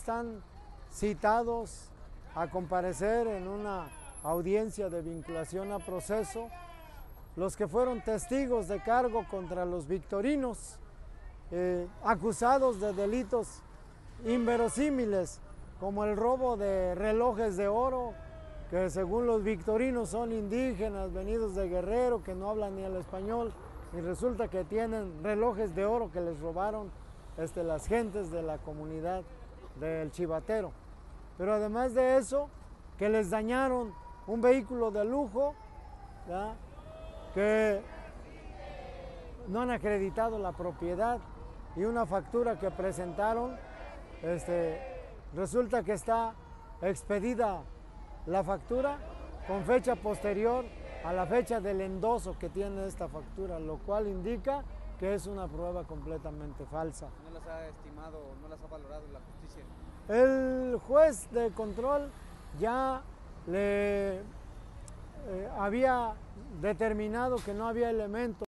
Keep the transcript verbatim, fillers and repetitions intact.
Están citados a comparecer en una audiencia de vinculación a proceso los que fueron testigos de cargo contra los victorinos, eh, acusados de delitos inverosímiles, como el robo de relojes de oro, que según los victorinos son indígenas venidos de Guerrero, que no hablan ni el español, y resulta que tienen relojes de oro que les robaron este, las gentes de la comunidad del Chivatero. Pero además de eso, que les dañaron un vehículo de lujo, ¿verdad?, que no han acreditado la propiedad, y una factura que presentaron, este, resulta que está expedida la factura con fecha posterior a la fecha del endoso que tiene esta factura, lo cual indica que es una prueba completamente falsa. ¿No las ha estimado o no las ha valorado la justicia? El juez de control ya le eh, había determinado que no había elementos